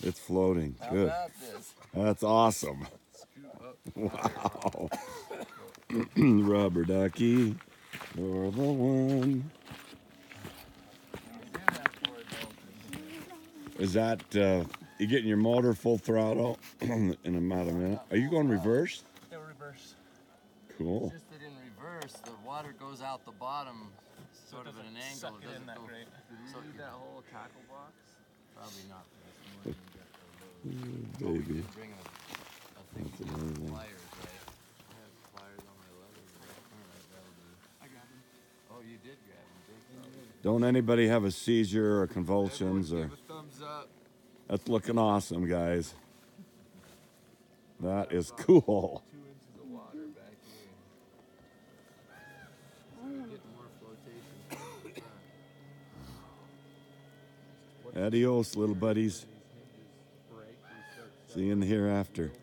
It's floating. How Good. about this? That's awesome. Wow. Rubber ducky. You're the one. Is that you getting your motor full throttle in about a minute? Are you going reverse? Yeah, reverse. Cool. It's just that in reverse, the water goes out the bottom, sort of at an angle. Suck it in that great. So you need that whole tackle box? Probably not for this one. Baby. Bring a thing That's with amazing. pliers, right? I have pliers on my leather. Alright, that'll do. I got him. Oh, you did grab him. Don't anybody have a seizure or convulsions or? Give a thumbs up. That's looking awesome, guys. That is cool. 2 inches of water back here. So we're getting more flotation. Adios, little buddies. See you in the hereafter.